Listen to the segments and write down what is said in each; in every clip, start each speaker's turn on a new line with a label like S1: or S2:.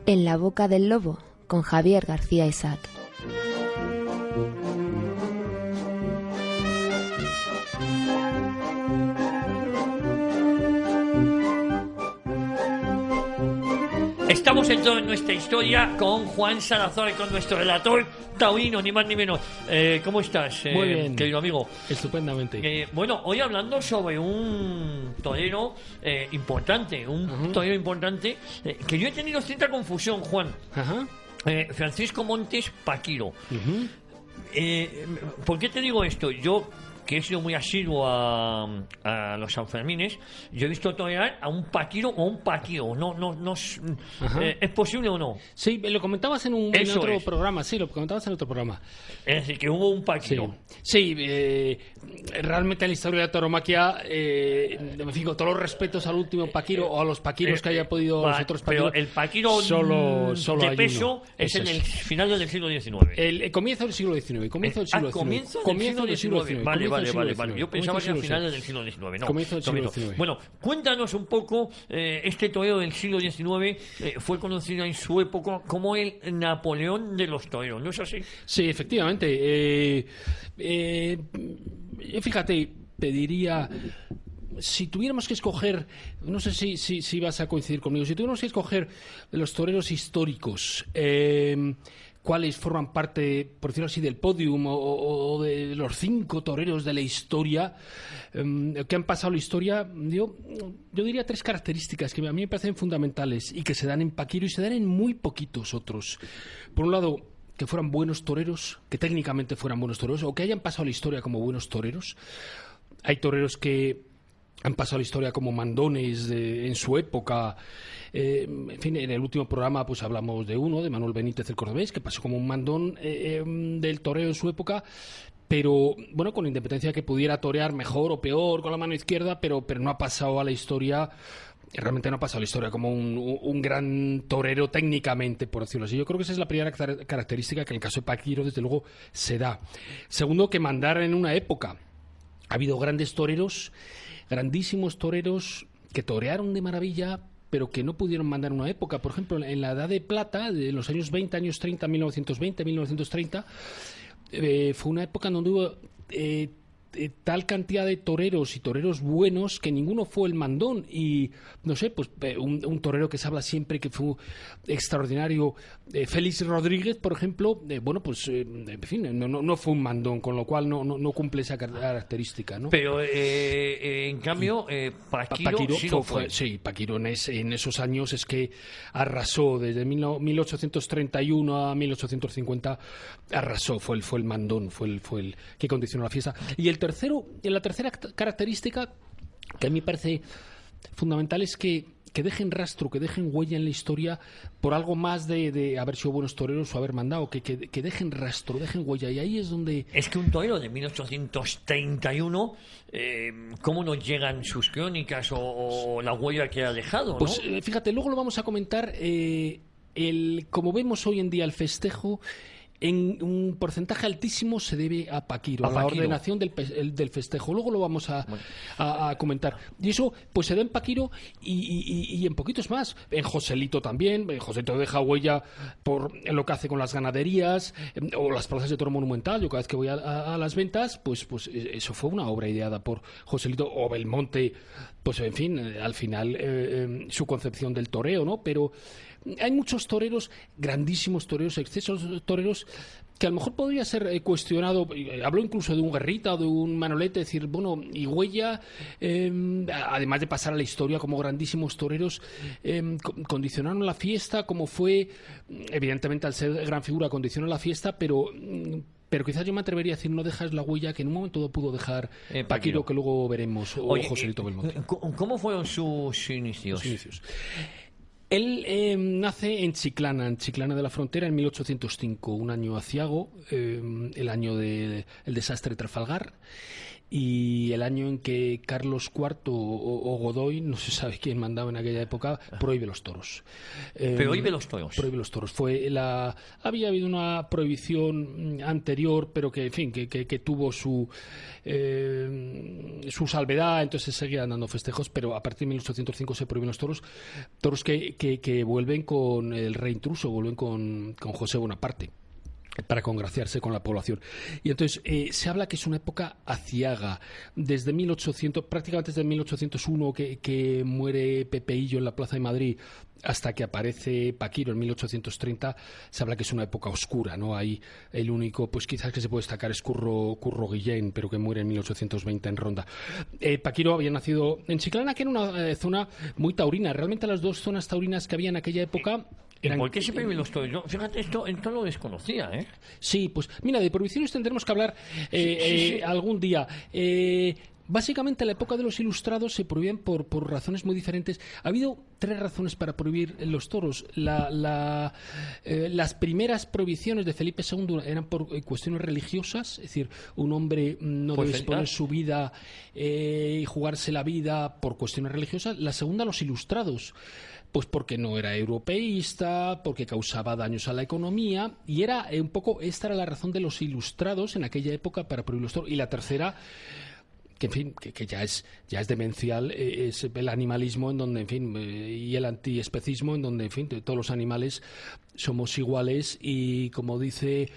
S1: En la boca del lobo, con Javier García Isaac.
S2: Estamos en toda nuestra historia con Juan Salazar y con nuestro relator taurino, ni más ni menos. ¿Cómo estás,
S3: Muy bien,
S2: querido amigo?
S3: Estupendamente.
S2: Bueno, hoy hablando sobre un torero importante, torero importante, que yo he tenido cierta confusión, Juan. Francisco Montes Paquiro. ¿Por qué te digo esto? Yo, que he sido muy asiduo a los Sanfermines, yo he visto torear a un Paquiro o un Paquiro. No, ¿es posible o no?
S3: Sí, lo comentabas en otro programa. Sí, lo comentabas en otro programa.
S2: Es decir, que hubo un Paquiro.
S3: Sí, realmente en la historia de la tauromaquia, me fijo, todos los respetos al último Paquiro o a los Paquiros que haya podido los otros Paquiros.
S2: Pero el Paquiro
S3: solo
S2: de peso es en el final del siglo XIX.
S3: El comienzo del siglo XIX. Comienzo del siglo XIX.
S2: Vale. Yo pensaba que era finales del siglo XIX. No,
S3: comienzo del siglo XIX.
S2: Bueno, cuéntanos un poco. Este torero del siglo XIX fue conocido en su época como el Napoleón de los toreros, ¿no es así?
S3: Sí, efectivamente. Fíjate, te diría, si tuviéramos que escoger, no sé si vas a coincidir conmigo, si tuviéramos que escoger de los toreros históricos, cuáles forman parte, por decirlo así, del podium o de los 5 toreros de la historia que han pasado la historia, yo diría 3 características que a mí me parecen fundamentales y que se dan en Paquiro y se dan en muy poquitos otros. Por un lado, que fueran buenos toreros, que técnicamente fueran buenos toreros o que hayan pasado la historia como buenos toreros. Hay toreros que han pasado la historia como mandones en su época. En fin, en el último programa pues hablamos de uno, de Manuel Benítez el Cordobés, que pasó como un mandón del toreo en su época, pero bueno, con independencia de que pudiera torear mejor o peor con la mano izquierda, pero no ha pasado a la historia. Realmente no ha pasado la historia como un gran torero técnicamente, por decirlo así. Yo creo que esa es la primera característica que en el caso de Paquiro, desde luego, se da. Segundo, que mandar en una época. Ha habido grandes toreros, grandísimos toreros que torearon de maravilla, pero que no pudieron mandar en una época. Por ejemplo, en la Edad de Plata, de los años 20, años 30, 1920, 1930, fue una época en donde hubo tal cantidad de toreros y toreros buenos que ninguno fue el mandón. Y no sé, pues un torero que se habla siempre que fue extraordinario, Félix Rodríguez, por ejemplo, en fin, no fue un mandón, con lo cual no cumple esa característica, ¿no?
S2: Pero en cambio Paquiro sí lo fue.
S3: Sí, Paquiro en esos años es que arrasó desde 1831 a 1850, arrasó, fue el mandón, fue el que condicionó la fiesta. Y la tercera característica que a mí me parece fundamental es que dejen rastro, que dejen huella en la historia por algo más de haber sido buenos toreros o haber mandado, que dejen rastro, dejen huella. Y ahí es donde...
S2: Es que un torero de 1831, ¿cómo nos llegan sus crónicas o la huella que ha dejado, ¿no?
S3: Pues fíjate, luego lo vamos a comentar. Como vemos hoy en día el festejo, en un porcentaje altísimo se debe a Paquiro, a la ordenación del festejo. Luego lo vamos a comentar. Y eso pues se da en Paquiro y en poquitos más. En Joselito también. Joselito deja huella por lo que hace con las ganaderías o las plazas de toro monumental. Yo cada vez que voy a las ventas, pues eso fue una obra ideada por Joselito. O Belmonte, pues en fin, al final su concepción del toreo, ¿no? Pero hay muchos toreros, grandísimos toreros, excesos toreros, que a lo mejor podría ser cuestionado. Hablo incluso de un Guerrita o de un Manolete, decir, bueno, y huella, además de pasar a la historia como grandísimos toreros, condicionaron la fiesta, como fue, evidentemente al ser gran figura condicionó la fiesta, pero quizás yo me atrevería a decir, no dejas la huella que en un momento dado pudo dejar Paquiro, que luego veremos, o Joselito Belmonte.
S2: ¿Cómo fueron sus inicios?
S3: Él nace en Chiclana de la Frontera, en 1805, un año aciago, el año del desastre de Trafalgar. y el año en que Carlos IV o Godoy, no se sabe quién mandaba en aquella época, prohíbe los toros.
S2: Prohíbe los toros.
S3: Prohíbe los toros. Había habido una prohibición anterior, pero que, en fin, que tuvo su salvedad, entonces se seguían dando festejos, pero a partir de 1805 se prohíben los toros que vuelven con el rey intruso, vuelven con José Bonaparte, para congraciarse con la población. Y entonces se habla que es una época aciaga. Desde 1800, prácticamente desde 1801 que muere Pepeillo en la Plaza de Madrid, hasta que aparece Paquiro en 1830, se habla que es una época oscura, ¿no? Ahí el único, pues quizás que se puede destacar es Curro Guillén, pero que muere en 1820 en Ronda. Paquiro había nacido en Chiclana, que era una zona muy taurina. Realmente las dos zonas taurinas que había en aquella época eran...
S2: ¿Por qué se prohíben los toros? Fíjate, esto lo desconocía, ¿eh?
S3: Sí, pues mira, de prohibiciones tendremos que hablar sí. Algún día. Básicamente, en la época de los Ilustrados se prohíben por razones muy diferentes. Ha habido 3 razones para prohibir los toros. Las primeras prohibiciones de Felipe II eran por cuestiones religiosas, es decir, un hombre no debe exponer su vida y jugarse la vida por cuestiones religiosas. La segunda, los Ilustrados. Pues porque no era europeísta, porque causaba daños a la economía, y era un poco, esta era la razón de los Ilustrados en aquella época para prohibir los toros. Y la tercera, que en fin, que ya es demencial, es el animalismo, en donde, en fin, y el antiespecismo, en donde, en fin, todos los animales somos iguales, y como dice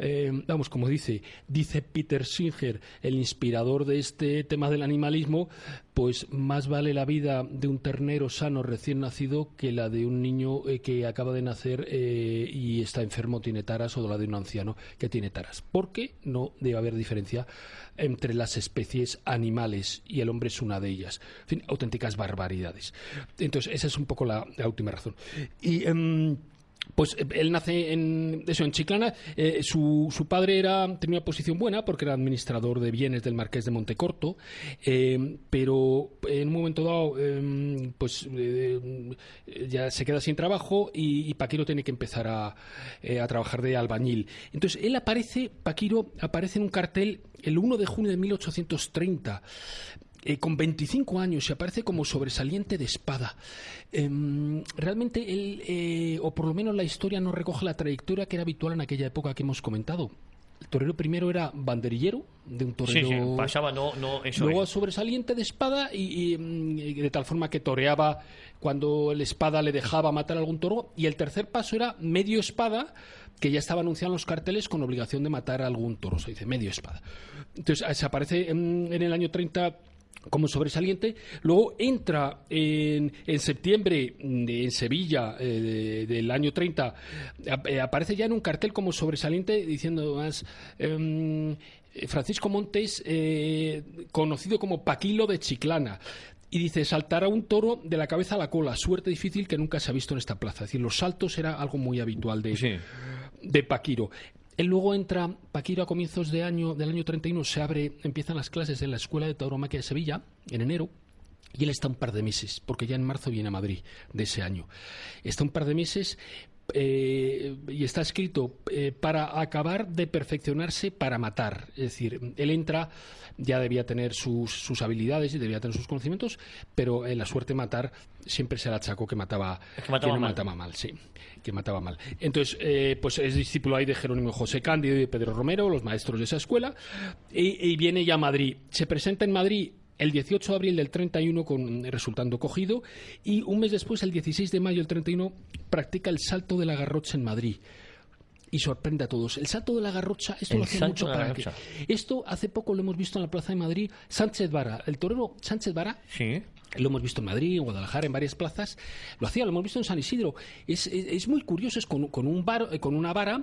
S3: Peter Singer, el inspirador de este tema del animalismo, pues más vale la vida de un ternero sano recién nacido que la de un niño que acaba de nacer y está enfermo, tiene taras, o la de un anciano que tiene taras, porque no debe haber diferencia entre las especies animales, y el hombre es una de ellas. En fin, auténticas barbaridades. Entonces, esa es un poco la última razón. Y pues él nace en Chiclana. Su padre tenía una posición buena porque era administrador de bienes del Marqués de Montecorto, pero en un momento dado ya se queda sin trabajo, y Paquiro tiene que empezar a trabajar de albañil. Entonces Paquiro aparece en un cartel el 1 de junio de 1830. Con 25 años, y aparece como sobresaliente de espada. Realmente él, o por lo menos la historia no recoge la trayectoria que era habitual en aquella época que hemos comentado. El torero primero era banderillero de un torero.
S2: Sí, pasaba, eso.
S3: Luego sobresaliente de espada, y de tal forma que toreaba cuando el espada le dejaba matar a algún toro. Y el tercer paso era medio espada, que ya estaba anunciado en los carteles con obligación de matar a algún toro. Se dice medio espada. Entonces se aparece en el año 30 como sobresaliente. Luego entra en septiembre en Sevilla del año 30, aparece ya en un cartel como sobresaliente, diciendo más Francisco Montes, conocido como Paquilo de Chiclana. Y dice, saltará un toro de la cabeza a la cola, suerte difícil que nunca se ha visto en esta plaza. Es decir, los saltos era algo muy habitual de Paquiro. Él luego entra, Paquiro, a comienzos del año 31, empiezan las clases en la Escuela de Tauromaquia de Sevilla, en enero, y él está un par de meses, porque ya en marzo viene a Madrid de ese año. Está un par de meses, y está escrito para acabar de perfeccionarse para matar. Es decir, él entra, ya debía tener sus habilidades y debía tener sus conocimientos, pero en la suerte de matar siempre se le achacó que mataba mal. Entonces, pues es discípulo ahí de Jerónimo José Cándido y de Pedro Romero, los maestros de esa escuela, y viene ya a Madrid. Se presenta en Madrid el 18 de abril del 31 resultando cogido, y un mes después, el 16 de mayo del 31, practica el salto de la Garrocha en Madrid. Y sorprende a todos. El salto de la Garrocha, esto lo hace mucho para que... Esto hace poco lo hemos visto en la Plaza de Madrid. Sánchez Vara, el torero Sánchez Vara, sí, lo hemos visto en Madrid, en Guadalajara, en varias plazas. Lo hemos visto en San Isidro. Es muy curioso, es con una vara...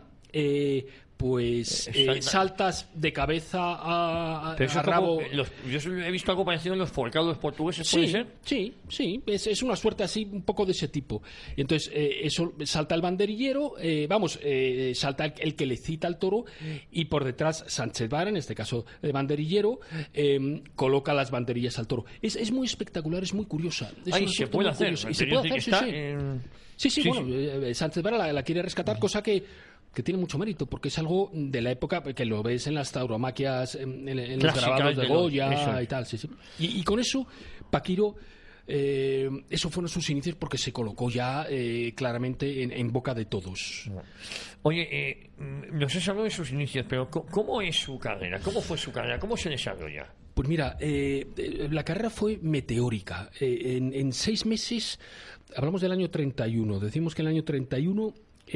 S3: saltas de cabeza a rabo.
S2: Yo he visto algo parecido en los forcados portugueses, ¿puede ser?
S3: Sí, es una suerte así, un poco de ese tipo. Y entonces eso salta el banderillero, salta el que le cita al toro, y por detrás Sánchez Vara, en este caso de banderillero, coloca las banderillas al toro. Es muy espectacular, es muy curiosa.
S2: Se puede hacer.
S3: Sí. Sánchez Vara la quiere rescatar, cosa que que tiene mucho mérito, porque es algo de la época que lo ves en las tauromaquias, en los grabados de Goya y tal. Sí, sí. Y con eso, Paquiro, eso fueron sus inicios, porque se colocó ya claramente en boca de todos.
S2: Oye, nos has hablado de sus inicios, pero ¿cómo es su carrera? ¿Cómo fue su carrera? ¿Cómo se desarrolla?
S3: Pues mira, la carrera fue meteórica. En 6 meses, hablamos del año 31, decimos que en el año 31,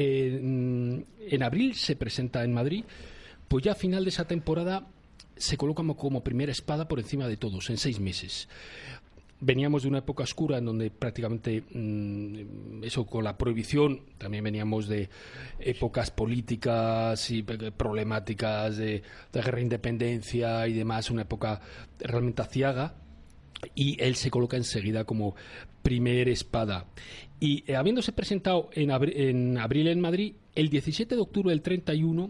S3: en abril se presenta en Madrid, pues ya a final de esa temporada se coloca como primera espada por encima de todos, en 6 meses. Veníamos de una época oscura en donde prácticamente eso, con la prohibición, también veníamos de épocas políticas y problemáticas de guerra de independencia y demás, una época realmente aciaga, y él se coloca enseguida como primer espada. Y habiéndose presentado en abril en Madrid, el 17 de octubre del 31,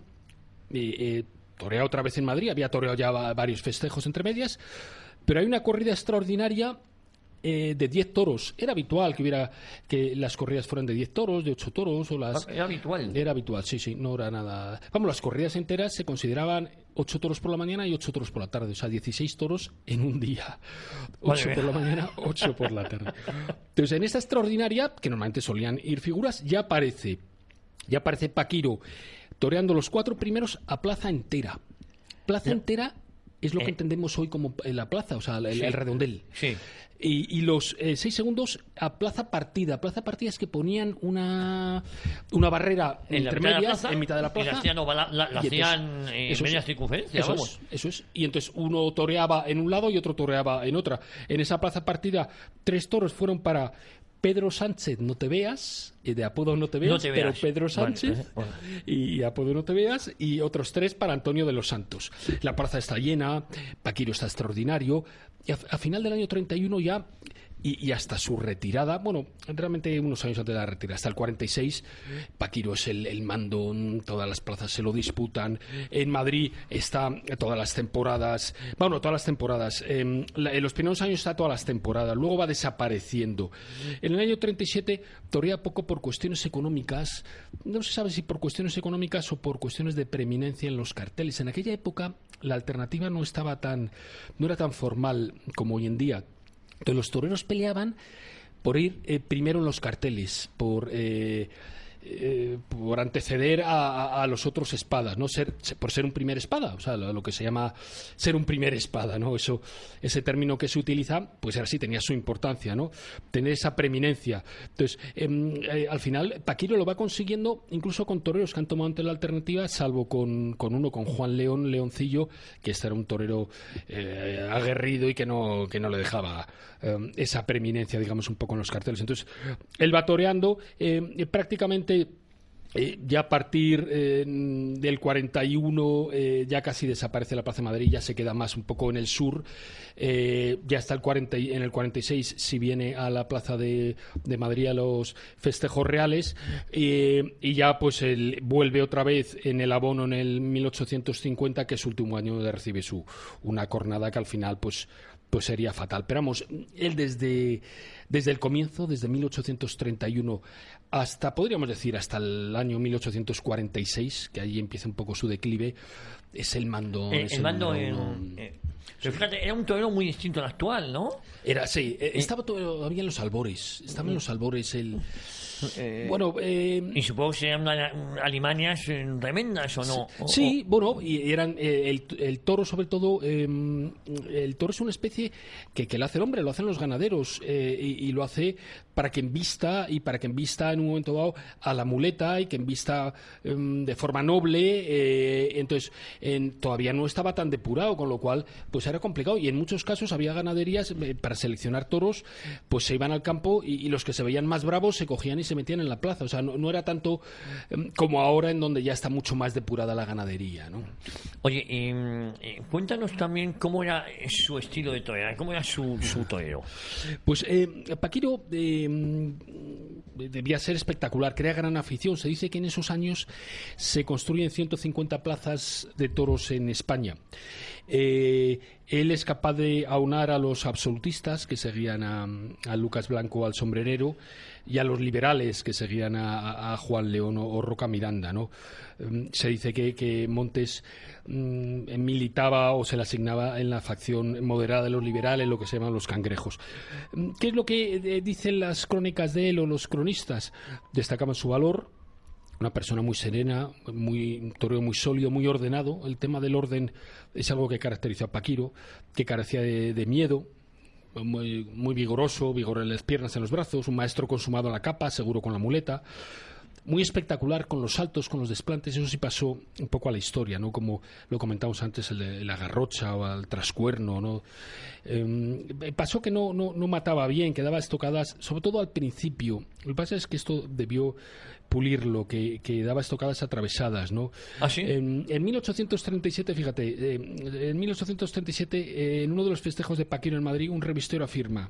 S3: torea otra vez en Madrid, había toreado ya varios festejos entre medias, pero hay una corrida extraordinaria de 10 toros. Era habitual que las corridas fueran de 10 toros, de 8 toros.
S2: Era habitual.
S3: Era habitual, sí, no era nada. Vamos, las corridas enteras se consideraban 8 toros por la mañana y 8 toros por la tarde. O sea, 16 toros en un día. 8 por la mañana, 8 por la tarde. Entonces, en esta extraordinaria, que normalmente solían ir figuras, ya aparece Paquiro toreando los 4 primeros a plaza entera. Plaza entera es lo que entendemos hoy como la plaza, o sea, el redondel.
S2: Sí.
S3: Y los 6 segundos a plaza partida. Plaza partida es que ponían una barrera entre medias, en mitad de la plaza.
S2: La hacían en media circunferencia, vamos.
S3: Eso es. Y entonces uno toreaba en un lado y otro toreaba en otra. En esa plaza partida, 3 toros fueron para Pedro Sánchez, no te veas, de apodo no te veas, pero Pedro Sánchez, bueno. Y apodo no te veas, y otros 3 para Antonio de los Santos. La plaza está llena, Paquiro está extraordinario, y a final del año 31 ya, y hasta su retirada, bueno, realmente unos años antes de la retirada, hasta el 46, Paquiro es el mando, todas las plazas se lo disputan. En Madrid está todas las temporadas, en los primeros años está todas las temporadas, luego va desapareciendo. En el año 37 torea poco por cuestiones económicas, no se sabe si por cuestiones económicas o por cuestiones de preeminencia en los carteles. En aquella época la alternativa no era tan formal como hoy en día. Entonces los toreros peleaban por ir primero en los carteles, por anteceder a los otros espadas, ¿no? Por ser un primer espada, o sea, lo que se llama ser un primer espada, ¿no? Ese término que se utiliza, pues así tenía su importancia, ¿no? Tener esa preeminencia. Entonces, al final, Paquiro lo va consiguiendo incluso con toreros que han tomado antes la alternativa, salvo con Juan Leoncillo, que este era un torero aguerrido y que no le dejaba esa preeminencia, digamos, un poco en los carteles. Entonces, él va toreando prácticamente. Ya a partir del 41 ya casi desaparece la Plaza de Madrid, ya se queda más un poco en el sur, ya está en el 46 si viene a la Plaza de Madrid a los festejos reales, y ya pues él vuelve otra vez en el abono en el 1850, que es su último año de recibir una cornada que al final pues sería fatal. Pero vamos, él desde el comienzo, desde 1831 hasta, podríamos decir, hasta el año 1846, que ahí empieza un poco su declive, es el mando.
S2: Pero fíjate, era un torero muy distinto al actual, ¿no?
S3: Estaba todavía en los albores. Estaba en los albores el...
S2: y supongo que serían alimañas tremendas, ¿o no?
S3: Sí, bueno, y eran el toro, sobre todo. El toro es una especie que lo hace el hombre, lo hacen los ganaderos, y lo hace para que embista en un momento dado a la muleta, y que embista de forma noble. Entonces, todavía no estaba tan depurado, con lo cual pues era complicado, y en muchos casos había ganaderías para seleccionar toros, pues se iban al campo y los que se veían más bravos se cogían y se metían en la plaza. O sea, no era tanto como ahora, en donde ya está mucho más depurada la ganadería, ¿no?
S2: Oye, cuéntanos también cómo era su estilo de torear, cómo era su torero.
S3: Pues Paquiro debía ser espectacular, crea gran afición. Se dice que en esos años se construyen 150 plazas de toros en España. Él es capaz de aunar a los absolutistas que seguían a Lucas Blanco, al sombrerero, y a los liberales que seguían a Juan León o Roca Miranda, ¿no? Se dice que Montes militaba o se le asignaba en la facción moderada de los liberales, lo que se llaman los cangrejos. ¿Qué es lo que dicen las crónicas de él o los cronistas? Destacaban su valor, una persona muy serena, un torero muy sólido, muy ordenado. El tema del orden es algo que caracterizó a Paquiro, que carecía de miedo, muy vigoroso, vigor en las piernas, en los brazos, un maestro consumado en la capa, seguro con la muleta, muy espectacular con los saltos, con los desplantes. Eso sí pasó un poco a la historia, ¿no? Como lo comentamos antes, el de la garrocha o el trascuerno, ¿no? Pasó que no mataba bien, que daba estocadas, sobre todo al principio. Lo que pasa es que esto debió pulirlo, que daba estocadas atravesadas, ¿no?
S2: ¿Ah, sí?
S3: En 1837, fíjate, en 1837, en uno de los festejos de Paquiro en Madrid, un revistero afirma: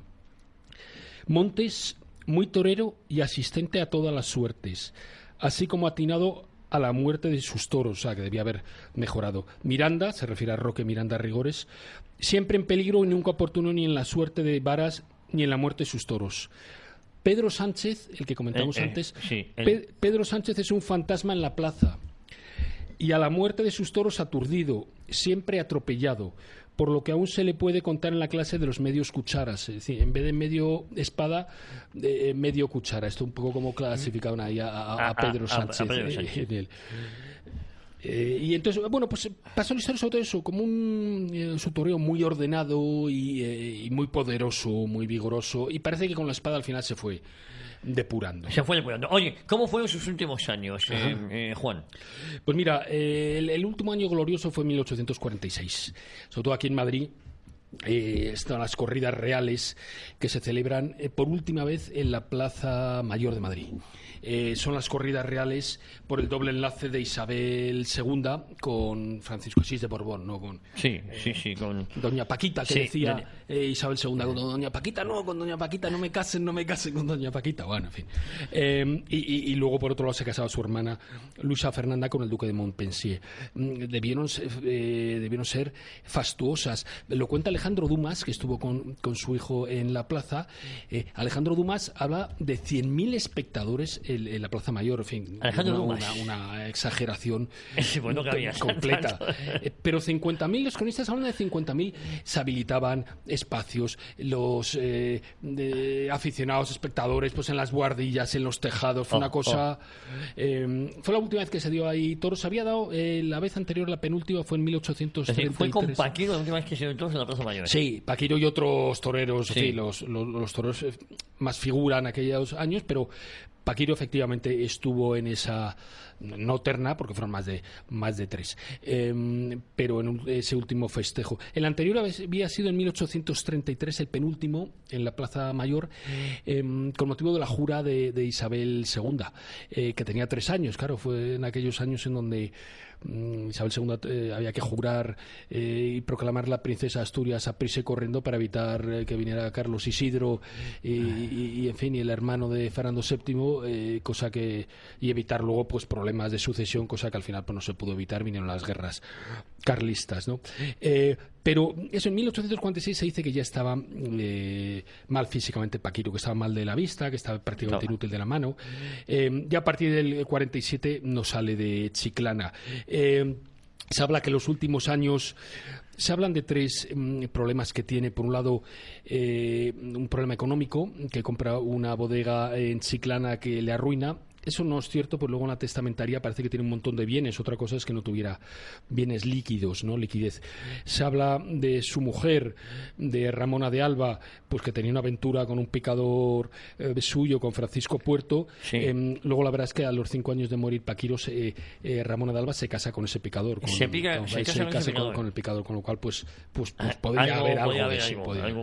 S3: Montes, muy torero y asistente a todas las suertes, así como atinado a la muerte de sus toros, o sea, que debía haber mejorado. Miranda, se refiere a Roque Miranda Rigores, siempre en peligro y nunca oportuno ni en la suerte de varas ni en la muerte de sus toros. Pedro Sánchez, el que comentamos antes,
S2: sí,
S3: Pedro Sánchez es un fantasma en la plaza y a la muerte de sus toros aturdido, siempre atropellado, por lo que aún se le puede contar en la clase de los medios cucharas, es decir, en vez de medio espada, medio cuchara. Esto un poco como clasificaban ahí a Pedro Sánchez.
S2: Pedro Sánchez.
S3: Y entonces, bueno, pues pasó la historia sobre todo eso, como su toreo muy ordenado y muy poderoso, muy vigoroso, y parece que con la espada al final se fue depurando.
S2: Se fue depurando. Oye, ¿cómo fueron sus últimos años, Juan?
S3: Pues mira, el último año glorioso fue 1846, sobre todo aquí en Madrid. Están las corridas reales que se celebran por última vez en la Plaza Mayor de Madrid. Son las corridas reales por el doble enlace de Isabel II con Francisco Asís de Borbón, ¿no? Con Doña Paquita, que decía Isabel II, con Doña Paquita no, con Doña Paquita no me casen con Doña Paquita. Bueno, en fin. Y luego por otro lado se casaba su hermana Luisa Fernanda con el duque de Montpensier. Debieron ser fastuosas. Lo cuenta Alejandro Dumas, que estuvo con su hijo en la plaza. Alejandro Dumas habla de 100.000 espectadores en la Plaza Mayor, en fin, una exageración
S2: bueno,
S3: completa. Pero 50.000, los cronistas hablan de 50.000, se habilitaban espacios, los aficionados, espectadores, pues en las buhardillas, en los tejados, fue una cosa... fue la última vez que se dio ahí toros. Se había dado la vez anterior, la penúltima, fue en 1833.
S2: Fue con Paquiro la última vez que se dio toros en la Plaza Mayor.
S3: Sí, Paquiro y otros toreros, sí. Los toreros más figuran aquellos años, pero Paquiro efectivamente estuvo en esa, no terna, porque fueron más de 3, pero en ese último festejo. El anterior había sido en 1833, el penúltimo, en la Plaza Mayor, con motivo de la jura de Isabel II, que tenía 3 años. Claro, fue en aquellos años en donde Isabel II había que jurar y proclamar la princesa de Asturias a prisa y corriendo para evitar que viniera Carlos Isidro y en fin, y el hermano de Fernando VII, y evitar luego pues problemas de sucesión, cosa que al final pues no se pudo evitar. Vinieron las guerras carlistas, ¿no? Pero eso, en 1846 se dice que ya estaba mal físicamente Paquiro, que estaba mal de la vista, que estaba prácticamente inútil de la mano. Ya a partir del 47 no sale de Chiclana. Se habla que los últimos años... Se hablan de 3 problemas que tiene. Por un lado, un problema económico, que compra una bodega en Chiclana que le arruina. Eso no es cierto, pues luego en la testamentaria parece que tiene un montón de bienes. Otra cosa es que no tuviera bienes líquidos, ¿no? Liquidez. Se habla de su mujer, de Ramona de Alba, pues que tenía una aventura con un picador suyo, con Francisco Puerto.
S2: Sí.
S3: Luego la verdad es que a los 5 años de morir Paquiro, Ramona de Alba se casa con ese picador.
S2: Se casa
S3: con el picador, con lo cual pues podría haber algo.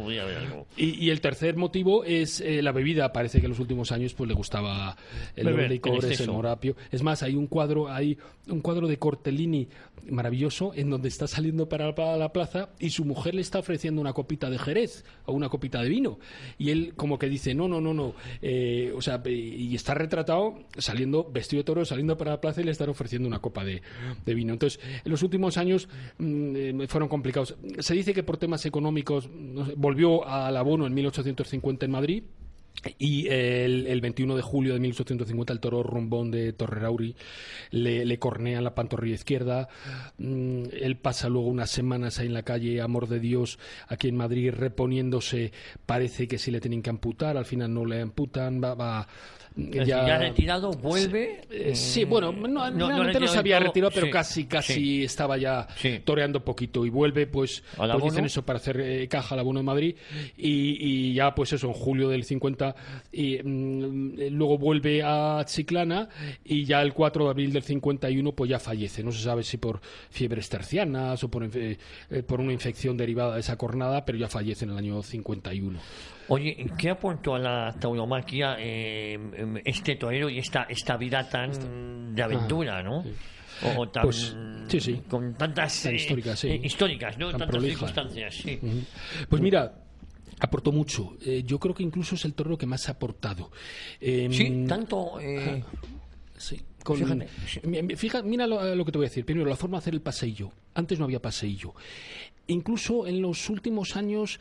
S3: Y el tercer motivo es la bebida. Parece que en los últimos años pues le gustaba el doble Pericobres, el Morapio. Es más, hay un cuadro de Cortellini maravilloso en donde está saliendo para la plaza y su mujer le está ofreciendo una copita de Jerez o una copita de vino. Y él como que dice, no. O sea, y está retratado saliendo, vestido de toro, saliendo para la plaza y le están ofreciendo una copa de vino. Entonces, en los últimos años fueron complicados. Se dice que por temas económicos volvió al abono en 1850 en Madrid. Y el 21 de julio de 1850 el toro Rumbón de Torrerauri le cornea en la pantorrilla izquierda. Él pasa luego unas semanas ahí en la calle Amor de Dios, aquí en Madrid, reponiéndose. Parece que sí le tienen que amputar, al final no le amputan, va
S2: ya retirado, vuelve.
S3: Sí, bueno, realmente no se había retirado, pero casi estaba ya toreando poquito y vuelve, pues dicen eso, para hacer caja al abono de Madrid y ya pues eso, en julio del 50 y luego vuelve a Chiclana y ya el 4 de abril del 51 pues ya fallece. No se sabe si por fiebres tercianas o por una infección derivada de esa cornada, pero ya fallece en el año 51.
S2: Oye, ¿qué aportó a la tauromaquia este torero y esta vida tan de aventura, ¿no?
S3: Sí.
S2: O tan,
S3: pues, sí.
S2: Con tantas
S3: tan
S2: históricas, ¿no? Tantas
S3: prolijas.
S2: Circunstancias, sí.
S3: Pues mira, aportó mucho. Yo creo que incluso es el torero que más ha aportado.
S2: Sí, tanto...
S3: Sí.
S2: Fíjate.
S3: Mira lo que te voy a decir. Primero, la forma de hacer el paseillo. Antes no había paseillo. Incluso en los últimos años,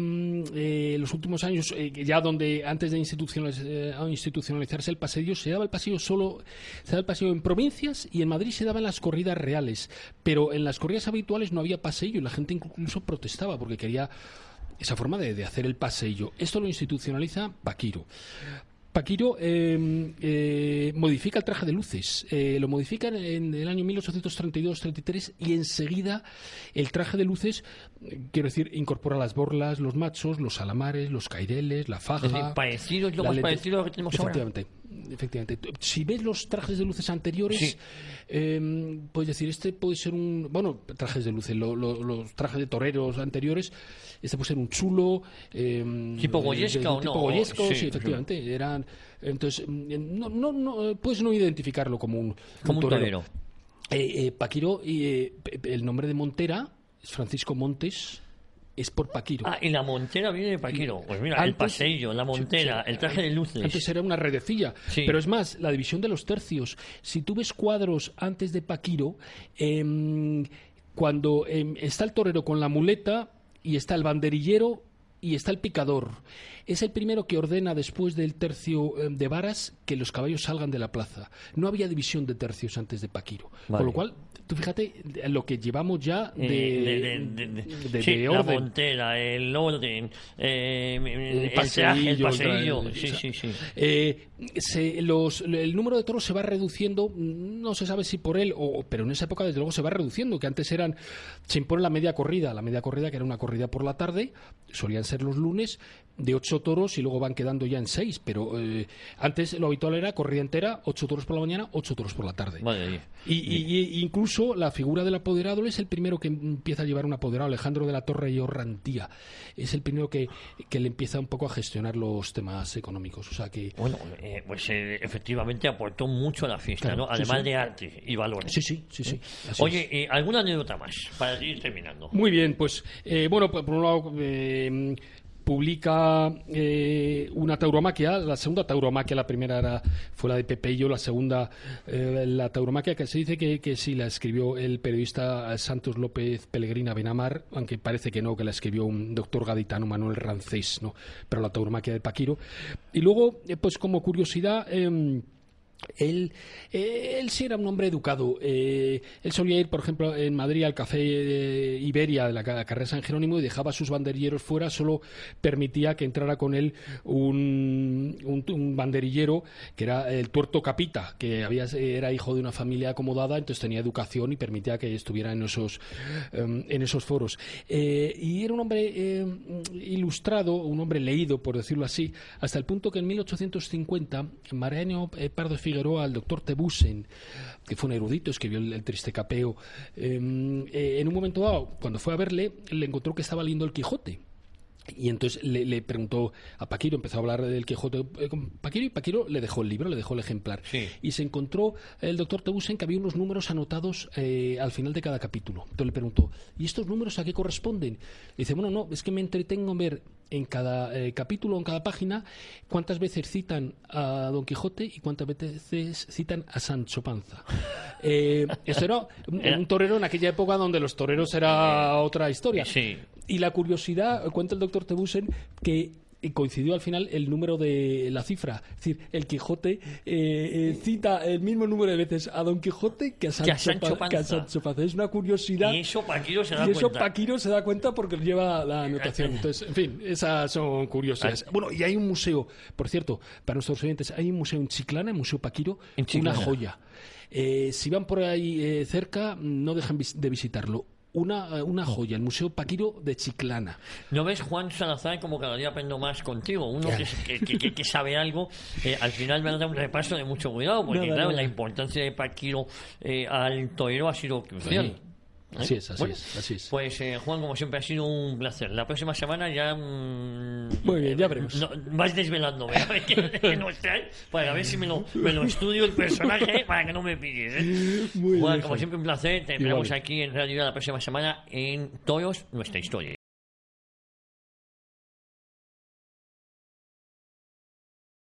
S3: ya donde antes de institucionalizarse el paseillo, se daba el paseillo en provincias y en Madrid se daban las corridas reales. Pero en las corridas habituales no había paseillo y la gente incluso protestaba porque quería esa forma de hacer el paseillo. Esto lo institucionaliza Paquiro. Paquiro modifica el traje de luces, lo modifica en el año 1832-33 y enseguida el traje de luces, quiero decir, incorpora las borlas, los machos, los alamares, los caireles, la faja.
S2: Es decir, parecido a lo que tenemos ahora.
S3: Efectivamente. Si ves los trajes de luces anteriores, puedes decir, este puede ser trajes de luces, los trajes de toreros anteriores, este puede ser un chulo.
S2: ¿Tipo Goyesca o no?
S3: Tipo Goyesco, sí, efectivamente. Eran, entonces, no puedes no identificarlo como un torero. Paquiro, el nombre de Montera es Francisco Montes. Es por Paquiro.
S2: Y la montera viene de Paquiro. Pues mira, el paseillo, la montera, el traje de luces.
S3: Antes era una redecilla. Sí. Pero es más, la división de los tercios. Si tú ves cuadros antes de Paquiro, cuando está el torero con la muleta y está el banderillero y está el picador. Es el primero que ordena después del tercio de varas que los caballos salgan de la plaza. No había división de tercios antes de Paquiro. Vale. Con lo cual, tú fíjate lo que llevamos ya de orden.
S2: La montera, el orden, el paseillo.
S3: El número de toros se va reduciendo, no se sabe si por él, pero en esa época desde luego se va reduciendo, que antes se impone la media corrida que era una corrida por la tarde, solían ser los lunes, de 8 toros y luego van quedando ya en 6, pero antes lo habitual era corrida entera, 8 toros por la mañana, 8 toros por la tarde.
S2: Vale.
S3: Y incluso la figura del apoderado es el primero que empieza a llevar un apoderado, Alejandro de la Torre y Orrantía. Es el primero que le empieza un poco a gestionar los temas económicos. O sea que...
S2: Bueno, pues efectivamente aportó mucho a la fiesta, claro, ¿no? Además de arte y valores.
S3: Sí.
S2: Oye, ¿alguna anécdota más para ir terminando?
S3: Muy bien, pues por un lado... publica una tauromaquia, la segunda tauromaquia, la primera fue la de Pepeillo, la segunda la tauromaquia que se dice que sí la escribió el periodista Santos López Pellegrina Benamar, aunque parece que no, que la escribió un doctor gaditano, Manuel Rancés, ¿no? Pero la tauromaquia de Paquiro. Y luego, pues como curiosidad... Él sí era un hombre educado. Él solía ir, por ejemplo, en Madrid al Café Iberia de la carrera San Jerónimo y dejaba a sus banderilleros fuera, solo permitía que entrara con él un banderillero que era el Tuerto Capita, que era hijo de una familia acomodada, entonces tenía educación y permitía que estuviera en esos foros. Y era un hombre ilustrado, un hombre leído, por decirlo así, hasta el punto que en 1850 Mariano Pardo Figueroa, al doctor Tebusen, que fue un erudito, escribió el Triste Capeo, en un momento dado, cuando fue a verle, le encontró que estaba leyendo el Quijote. Y entonces le preguntó a Paquiro, empezó a hablar del Quijote con Paquiro, y Paquiro le dejó el libro, le dejó el ejemplar.
S2: Sí.
S3: Y se encontró el doctor Tebusen que había unos números anotados al final de cada capítulo. Entonces le preguntó, ¿y estos números a qué corresponden? Y dice, bueno, no, es que me entretengo en ver en cada capítulo, en cada página, cuántas veces citan a Don Quijote y cuántas veces citan a Sancho Panza. Esto era un torero en aquella época donde los toreros era otra historia.
S2: Sí.
S3: Y la curiosidad, cuenta el doctor Tebusen, que coincidió al final el número de la cifra. Es decir, el Quijote cita el mismo número de veces a Don Quijote que a Sancho Panza. Es una curiosidad.
S2: Y eso Paquiro
S3: se da cuenta porque lleva la anotación. Entonces, en fin, esas son curiosidades. Bueno, y hay un museo, por cierto, para nuestros oyentes, hay un museo en Chiclana, el Museo Paquiro, una joya. Si van por ahí cerca, no dejen de visitarlo. Una joya, el Museo Paquiro de Chiclana.
S2: ¿No ves, Juan Salazar, como cada día aprendo más contigo? Uno que sabe algo, al final me ha dado un repaso de mucho cuidado, porque claro, la importancia de Paquiro al torero ha sido crucial.
S3: Sí. Así es.
S2: Pues Juan, como siempre, ha sido un placer. La próxima semana ya
S3: muy bien, ya veremos.
S2: Vas desvelándome a ver qué nos trae, para ver si me lo estudio el personaje para que no me pilles. Juan, como siempre, un placer. Te esperamos aquí en Radio la próxima semana en Toros, nuestra historia.